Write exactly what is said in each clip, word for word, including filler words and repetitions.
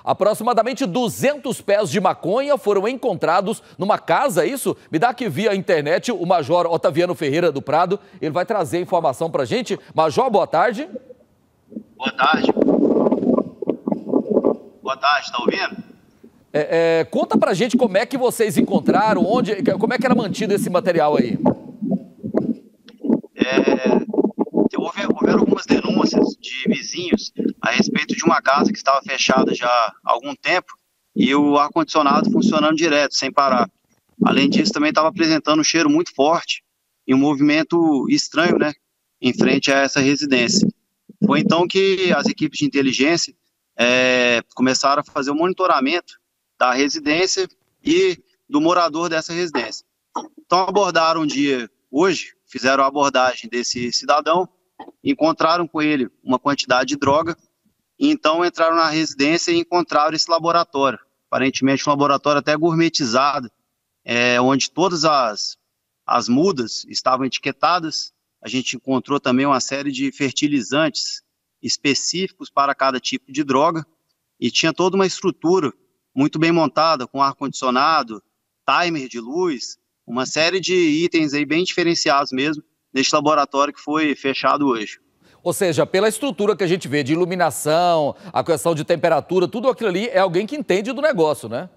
Aproximadamente duzentos pés de maconha foram encontrados numa casa, é isso? Me dá aqui via internet o Major Otaviano Ferreira do Prado. Ele vai trazer informação pra gente. Major, boa tarde. Boa tarde. Boa tarde, tá ouvindo? É, é, conta pra gente como é que vocês encontraram, onde, como é que era mantido esse material aí? É, houve, houveram algumas denúncias de vizinhos a respeito de uma casa que estava fechada já há algum tempo e o ar-condicionado funcionando direto, sem parar. Além disso, também estava apresentando um cheiro muito forte e um movimento estranho, né, em frente a essa residência. Foi então que as equipes de inteligência é, começaram a fazer o monitoramento da residência e do morador dessa residência. Então abordaram um dia, hoje, fizeram a abordagem desse cidadão, encontraram com ele uma quantidade de droga, e então entraram na residência e encontraram esse laboratório, aparentemente um laboratório até gourmetizado, é, onde todas as, as mudas estavam etiquetadas. A gente encontrou também uma série de fertilizantes específicos para cada tipo de droga, e tinha toda uma estrutura muito bem montada, com ar-condicionado, timer de luz, uma série de itens aí bem diferenciados mesmo, neste laboratório que foi fechado hoje. Ou seja, pela estrutura que a gente vê de iluminação, a questão de temperatura, tudo aquilo ali é alguém que entende do negócio, né?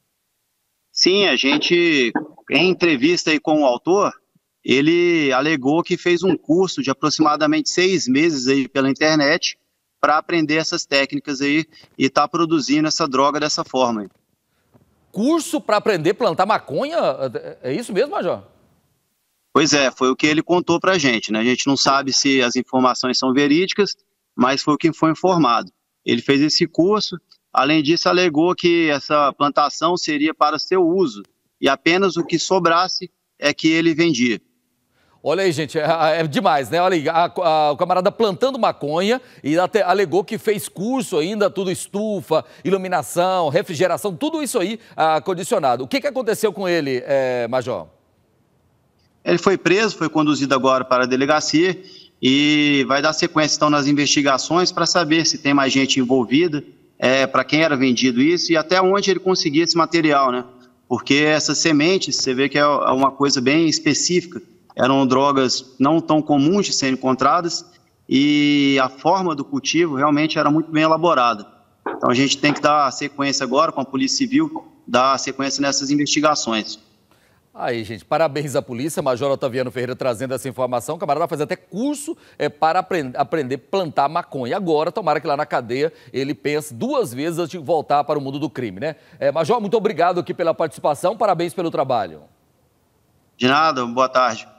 Sim, a gente, em entrevista aí com o autor, ele alegou que fez um curso de aproximadamente seis meses aí pela internet para aprender essas técnicas aí e está produzindo essa droga dessa forma aí. Curso para aprender a plantar maconha? É isso mesmo, Major? Pois é, foi o que ele contou para a gente, né? A gente não sabe se as informações são verídicas, mas foi o que foi informado. Ele fez esse curso, além disso alegou que essa plantação seria para seu uso e apenas o que sobrasse é que ele vendia. Olha aí, gente, é, é demais, né? Olha aí, a, a, o camarada plantando maconha e até alegou que fez curso ainda, tudo estufa, iluminação, refrigeração, tudo isso aí acondicionado. O que, que aconteceu com ele, é, Major? Ele foi preso, foi conduzido agora para a delegacia e vai dar sequência então nas investigações para saber se tem mais gente envolvida, é, para quem era vendido isso e até onde ele conseguia esse material, né? Porque essas sementes, você vê que é uma coisa bem específica. Eram drogas não tão comuns de serem encontradas e a forma do cultivo realmente era muito bem elaborada. Então a gente tem que dar sequência agora com a Polícia Civil, dar sequência nessas investigações. Aí, gente, parabéns à polícia, Major Otaviano Ferreira trazendo essa informação. O camarada vai fazer até curso é, para aprend aprender a plantar maconha. Agora, tomara que lá na cadeia ele pense duas vezes antes de voltar para o mundo do crime, né? É, Major, muito obrigado aqui pela participação, parabéns pelo trabalho. De nada, boa tarde.